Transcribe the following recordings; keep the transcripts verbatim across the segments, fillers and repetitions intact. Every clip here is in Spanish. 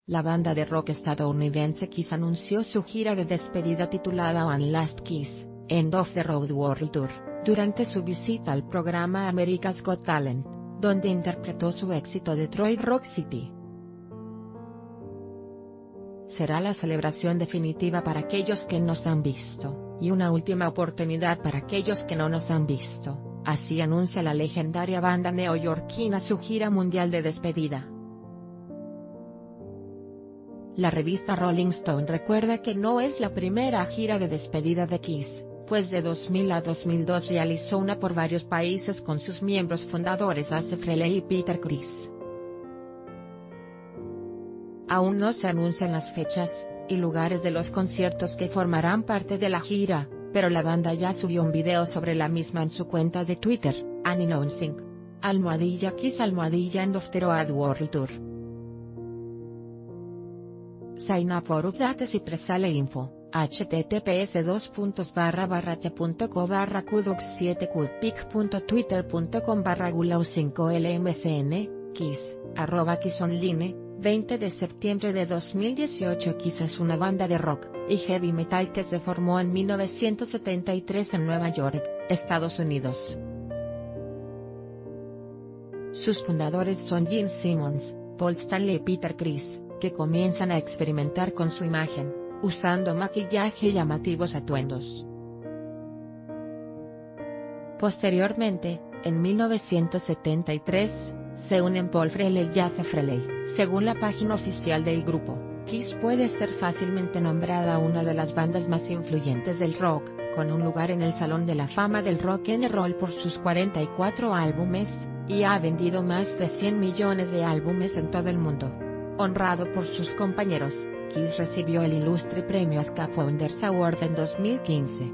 La banda de rock estadounidense Kiss anunció su gira de despedida titulada One Last Kiss, End of the Road World Tour, durante su visita al programa America's Got Talent, donde interpretó su éxito Detroit Rock City. Será la celebración definitiva para aquellos que nos han visto, y una última oportunidad para aquellos que no nos han visto, así anuncia la legendaria banda neoyorquina su gira mundial de despedida. La revista Rolling Stone recuerda que no es la primera gira de despedida de Kiss, pues de dos mil a dos mil dos realizó una por varios países con sus miembros fundadores Ace Frehley y Peter Criss. Aún no se anuncian las fechas y lugares de los conciertos que formarán parte de la gira, pero la banda ya subió un video sobre la misma en su cuenta de Twitter, announcing almohadilla Kiss almohadilla End of the Road World Tour. Sign up for updates y presale info, https dos puntos barra barra t.co barra qdocs siete qpic.twitter.com barra gulau cinco lmsn, Kiss, arroba Kiss Online, veinte de septiembre de dos mil dieciocho. Kiss es una banda de rock y heavy metal que se formó en mil novecientos setenta y tres en Nueva York, Estados Unidos. Sus fundadores son Gene Simmons, Paul Stanley y Peter Criss, que comienzan a experimentar con su imagen, usando maquillaje y llamativos atuendos. Posteriormente, en mil novecientos setenta y tres, se unen Paul Frehley y Ace Frehley. Según la página oficial del grupo, Kiss puede ser fácilmente nombrada una de las bandas más influyentes del rock, con un lugar en el Salón de la Fama del Rock and Roll por sus cuarenta y cuatro álbumes, y ha vendido más de cien millones de álbumes en todo el mundo. Honrado por sus compañeros, Kiss recibió el ilustre premio Ska Founders Award en dos mil quince.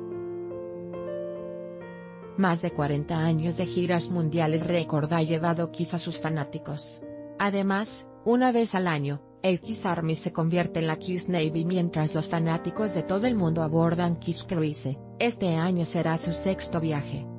Más de cuarenta años de giras mundiales récord ha llevado Kiss a sus fanáticos. Además, una vez al año, el Kiss Army se convierte en la Kiss Navy mientras los fanáticos de todo el mundo abordan Kiss Cruise. Este año será su sexto viaje.